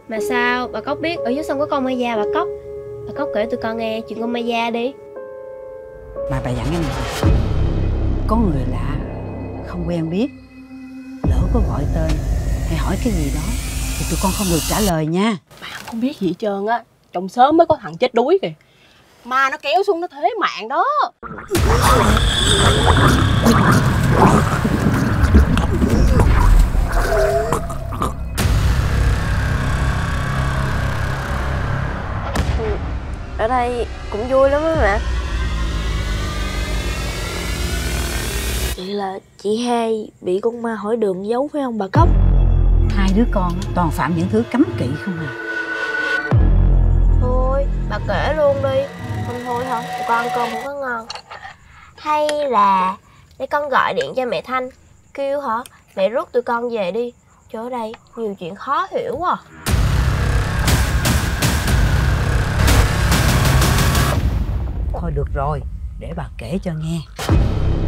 Mà sao bà Cóc biết ở dưới sông có con ma da bà Cóc? Bà Cóc kể tụi con nghe chuyện con ma da đi. Mà bà dặn em này, có người lạ không quen biết, lỡ có gọi tên hay hỏi cái gì đó thì tụi con không được trả lời nha. Bà không biết gì hết trơn á. Trong sớm mới có thằng chết đuối kìa. Ma nó kéo xuống nó thế mạng đó. Ở đây cũng vui lắm á mẹ. Vậy là chị hai bị con ma hỏi đường giấu phải không bà Cóc? Hai đứa con toàn phạm những thứ cấm kỵ không à. Thôi bà kể luôn đi. Không thôi hả? Tụi con ăn cơm không có ngon. Hay là để con gọi điện cho mẹ Thanh, kêu hả mẹ rước tụi con về đi, chứ ở đây nhiều chuyện khó hiểu quá. Thôi được rồi, để bà kể cho nghe.